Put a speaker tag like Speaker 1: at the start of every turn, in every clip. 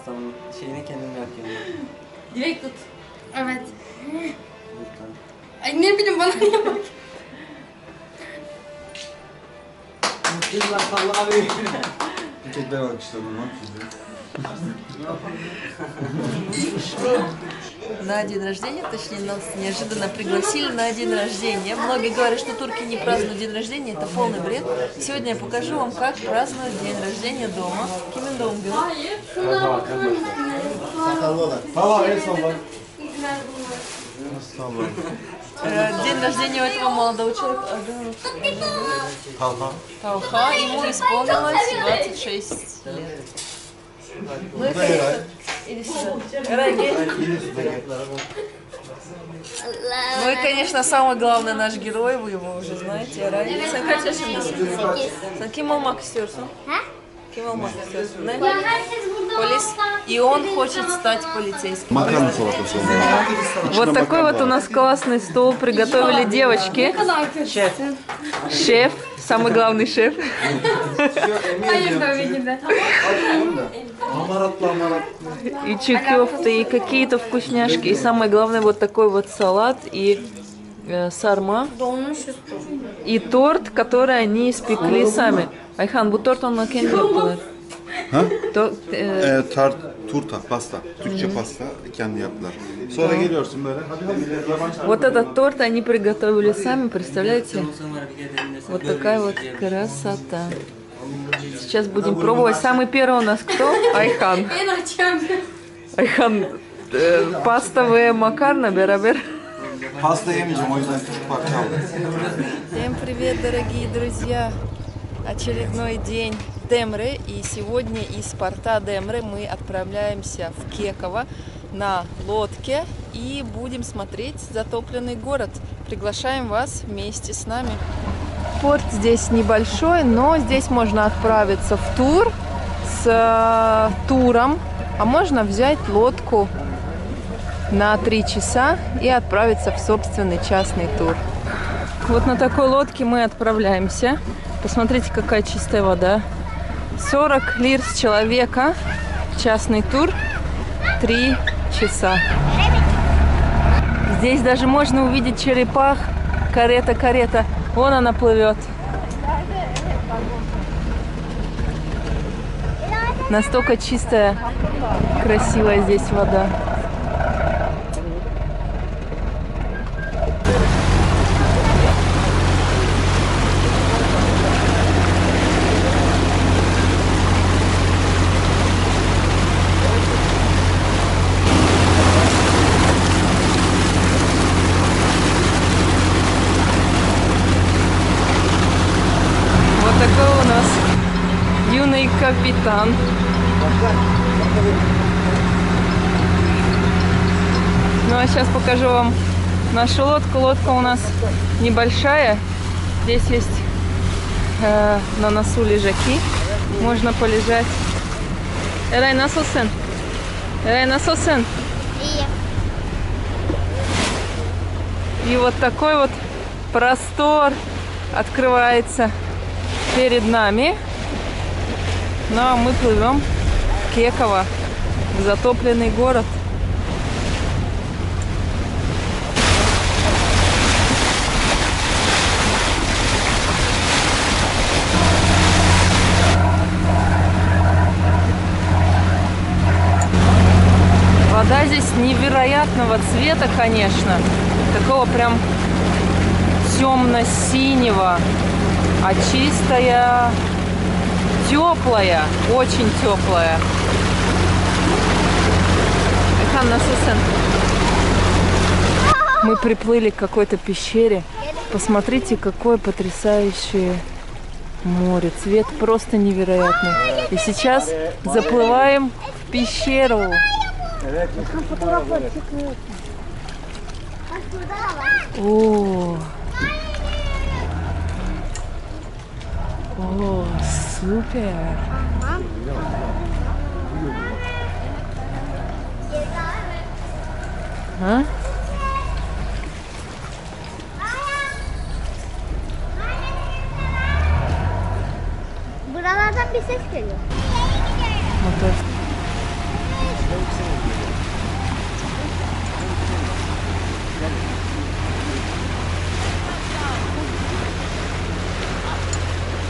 Speaker 1: pastamın şeyini kendim yapıyorum.
Speaker 2: Direkt tut. Evet.
Speaker 1: Lütfen.
Speaker 2: Ay ne bileyim bana niye bak.
Speaker 1: Mutluyum Allah abi.
Speaker 3: Tekrar alkışladım lan sizi.
Speaker 4: На день рождения, точнее, нас неожиданно пригласили на день рождения. Многие говорят, что турки не празднуют день рождения, это полный бред. Сегодня я покажу вам, как празднуют день рождения дома. Kimin doğum günü?
Speaker 2: Hayır. Şunlar
Speaker 3: Tamam, en son bak.
Speaker 4: День рождения у этого молодого человека. Талха. Ему исполнилось 26 лет. Ну и конечно, иди сюда. Эрай, ну и, конечно, самый главный наш герой, вы его уже знаете, Эрай. Sen kaç yaşındasın? Sen kim olmak istiyorsun? Kim olmak istiyorsun? Ne? Polis. И он хочет стать полицейским.
Speaker 3: Макарон салатası.
Speaker 4: Вот такой вот у нас классный стол приготовили девочки.
Speaker 2: Şef.
Speaker 4: Шеф, самый главный шеф.
Speaker 2: Hayır tabii ki de.
Speaker 3: Hamaratlı.
Speaker 4: И чекёфты, и какие-то вкусняшки. И самое главное, вот такой вот салат и сарма. И торт, который они испекли сами. Ayhan, bu tort onlar kendi yaptılar.
Speaker 3: Ha?
Speaker 4: Tort,
Speaker 3: Turta, pasta. Türkçe pasta kendi yaptılar. Sonra geliyorsun böyle.
Speaker 4: вот этот торт они приготовили сами, представляете? Вот такая вот красота. Сейчас будем пробовать. Самый первый у нас кто? Ayhan.
Speaker 2: En açım.
Speaker 4: Ayhan, pasta ve makarna beraber.
Speaker 3: Pasta yemeyeceğim, o yüzden küçük parça aldım.
Speaker 4: Всем привет, дорогие друзья! Очередной день Демры, и сегодня из порта Демры мы отправляемся в Кеково на лодке и будем смотреть затопленный город. Приглашаем вас вместе с нами. Порт здесь небольшой, но здесь можно отправиться в тур с туром, а можно взять лодку на 3 часа и отправиться в собственный частный тур. Вот на такой лодке мы отправляемся. Посмотрите, какая чистая вода. 40 лир с человека. Частный тур. 3 часа. Здесь даже можно увидеть черепах. Карета. Вон она плывет. Настолько чистая, красивая здесь вода. Такой у нас юный капитан. Ну а сейчас покажу вам нашу лодку. Лодка у нас небольшая. Здесь есть на носу лежаки. Можно полежать. Эрай, насосын. Эрай, насосын. И вот такой вот простор открывается перед нами. Ну а мы плывем в Кеково, в затопленный город. Вода здесь невероятного цвета, конечно. Такого прям темно-синего. А чистая, теплая, очень теплая. Мы приплыли к какой-то пещере. Посмотрите, какое потрясающее море. Цвет просто невероятный. И сейчас заплываем в пещеру. О! О, супер! А?
Speaker 5: Buralardan bir ses geliyor.
Speaker 4: Motor.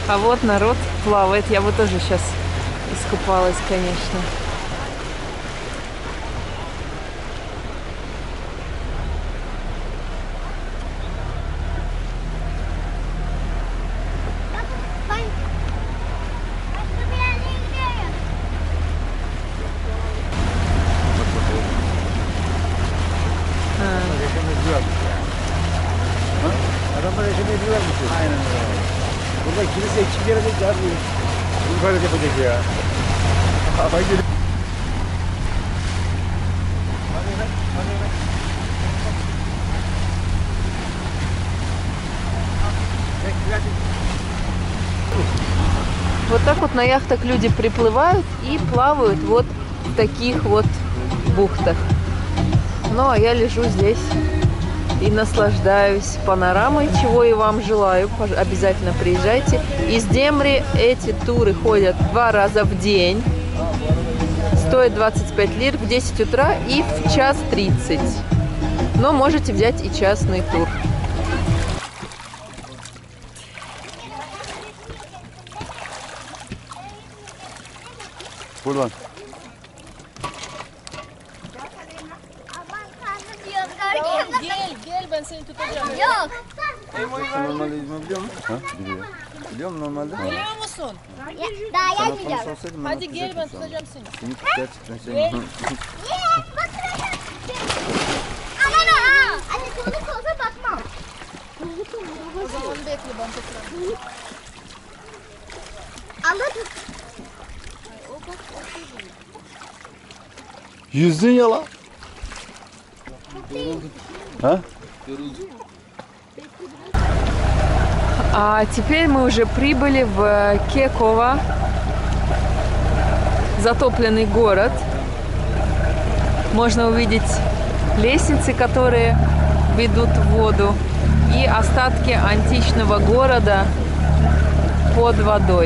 Speaker 4: А вот народ плавает. Я бы тоже сейчас искупалась, конечно.
Speaker 5: Adamlar yaşamayabiliyorlar mısın? Aynen öyle. Burada kilise kim gelecek abi? Kim böyle yapacak ya? Ben gelip...
Speaker 4: Вот так вот на яхтах люди приплывают и плавают вот в таких вот бухтах. Ну, а я лежу здесь и наслаждаюсь панорамой, чего и вам желаю. Обязательно приезжайте. Из Демры эти туры ходят 2 раза в день. Стоит 25 лир в 10 утра и в 1:30. Но можете взять и частный тур.
Speaker 3: Buradan.
Speaker 4: Gel ben seni tutacağım.
Speaker 2: Yok.
Speaker 3: Normalde yüzme biliyor musun? Ha? Biliyor. Biliyor musun normalde?
Speaker 4: Biliyor musun?
Speaker 2: Daha gelmeyeceğim.
Speaker 3: Sorsaydım
Speaker 4: Hadi gel ben tutacağım seni.
Speaker 3: Seni gerçekten sevmiyorum.
Speaker 2: Aman ha. Anne tuzluk olsa bakmam.
Speaker 4: O zaman bekle ben tutacağım.
Speaker 2: Alır.
Speaker 3: Yüzdün ya lan. Ha?
Speaker 4: А теперь мы уже прибыли в Кеково, затопленный город. Можно увидеть лестницы, которые ведут в воду, и остатки античного города под водой.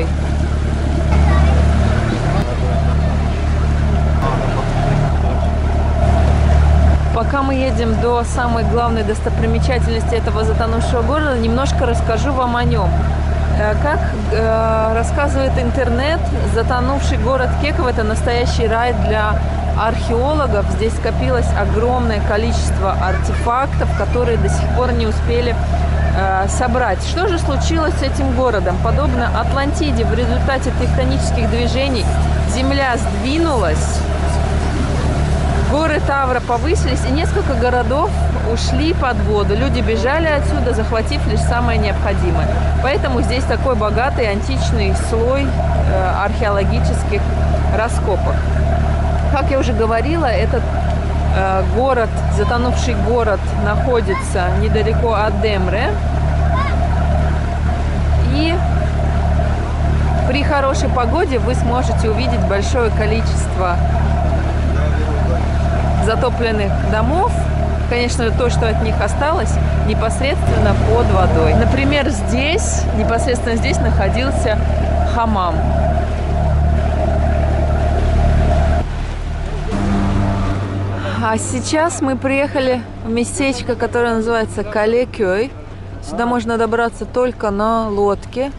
Speaker 4: Пока мы едем до самой главной достопримечательности этого затонувшего города, немножко расскажу вам о нем. Как рассказывает интернет, затонувший город Кеково – это настоящий рай для археологов. Здесь скопилось огромное количество артефактов, которые до сих пор не успели собрать. Что же случилось с этим городом? Подобно Атлантиде, в результате тектонических движений земля сдвинулась, горы Тавра повысились, и несколько городов ушли под воду. Люди бежали отсюда, захватив лишь самое необходимое. Поэтому здесь такой богатый античный слой археологических раскопок. Как я уже говорила, этот город, затонувший город, находится недалеко от Демры. И при хорошей погоде вы сможете увидеть большое количество затопленных домов, конечно, то, что от них осталось, непосредственно под водой. Например, здесь, непосредственно здесь находился хамам. А сейчас мы приехали в местечко, которое называется Калекёй. Сюда можно добраться только на лодке.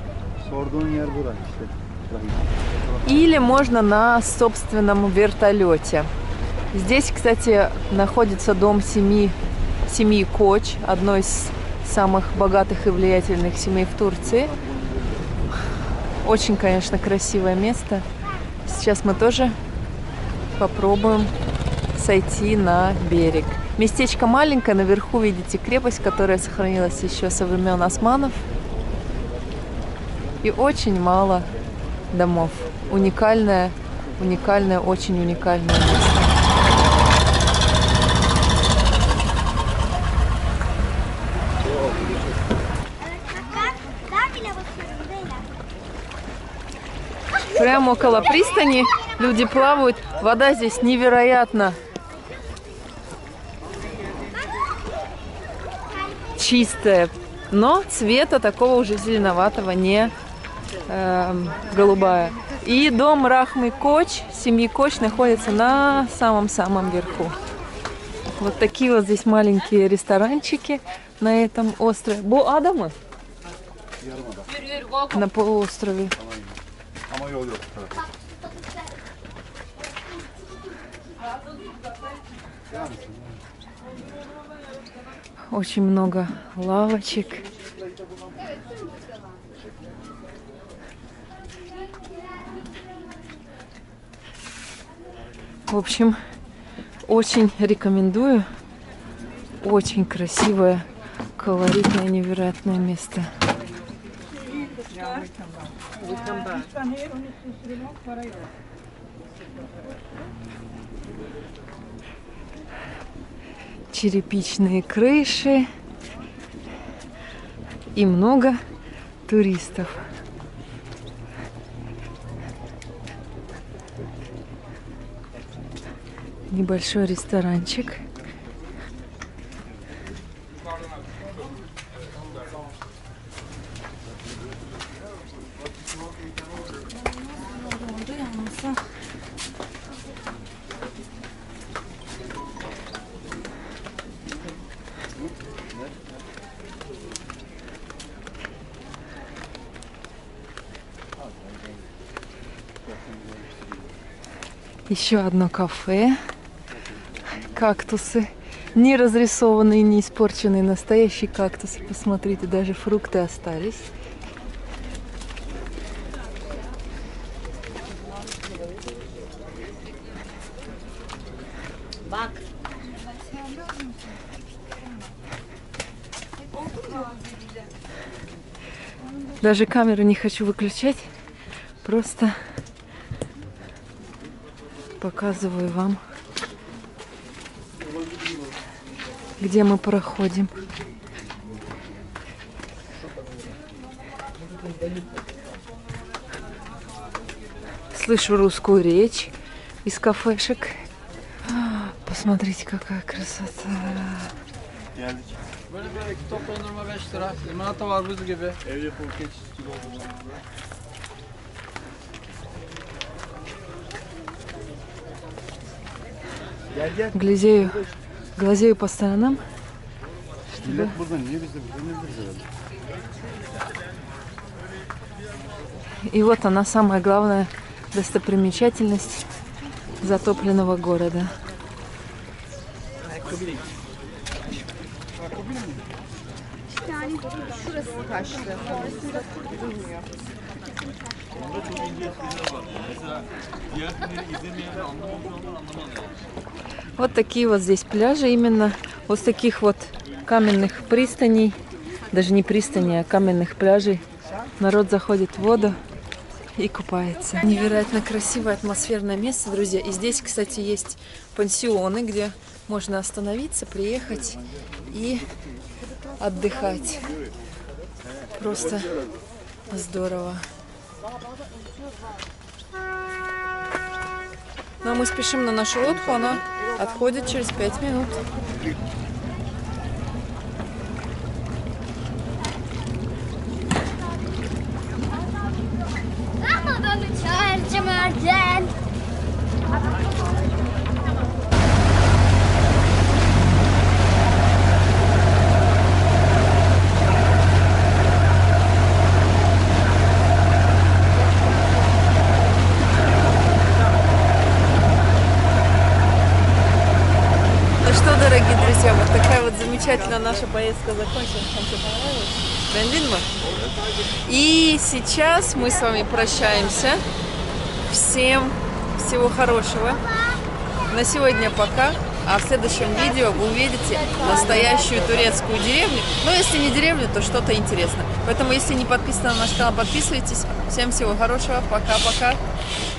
Speaker 4: Или можно на собственном вертолете. Здесь, кстати, находится дом семьи Коч, одной из самых богатых и влиятельных семей в Турции. Очень, конечно, красивое место. Сейчас мы тоже попробуем сойти на берег. Местечко маленькое, наверху видите крепость, которая сохранилась еще со времен османов. И очень мало домов. Уникальное, очень уникальное место. Прямо около пристани люди плавают. Вода здесь невероятно чистая, но цвета такого уже зеленоватого, не голубая. И дом Рахмы Коч, семьи Коч, находится на самом-самом верху. Вот такие вот здесь маленькие ресторанчики на этом острове. Бу Адамы? на полуострове.
Speaker 3: Ama yol yok bu tarafa.
Speaker 4: Очень много лавочек. В общем, очень рекомендую. Очень красивое, колоритное, невероятное место. Черепичные крыши и много туристов. Небольшой ресторанчик. Еще одно кафе. Кактусы. Не разрисованные, не испорченные. Настоящие кактусы. Посмотрите, даже фрукты остались. Даже камеру не хочу выключать. Просто показываю вам, где мы проходим. Слышу русскую речь из кафешек. Посмотрите, какая красота.
Speaker 1: Böyle böyle iki top dondurma 5 lira. Limonata var buz gibi. Ev yapımı keçi sütü
Speaker 4: Глазею, глазею по сторонам.
Speaker 3: Millet burada niye biz de burada ne biliriz herhalde.
Speaker 4: И вот она, самая главная достопримечательность затопленного города. Вот такие вот здесь пляжи, именно вот с таких вот каменных пристаней, даже не пристани, а каменных пляжей, народ заходит в воду и купается. Невероятно красивое атмосферное место, друзья. И здесь, кстати, есть пансионы, где можно остановиться, приехать и отдыхать. Просто здорово. Ну а мы спешим на нашу лодку, она отходит через 5 минут. Дорогие друзья, вот такая вот замечательная наша поездка закончилась. Вам все понравилось? И сейчас мы с вами прощаемся. Всем всего хорошего. На сегодня пока. А в следующем видео вы увидите настоящую турецкую деревню. Но если не деревню, то что-то интересное. Поэтому, если не подписаны на наш канал, подписывайтесь. Всем всего хорошего. Пока-пока.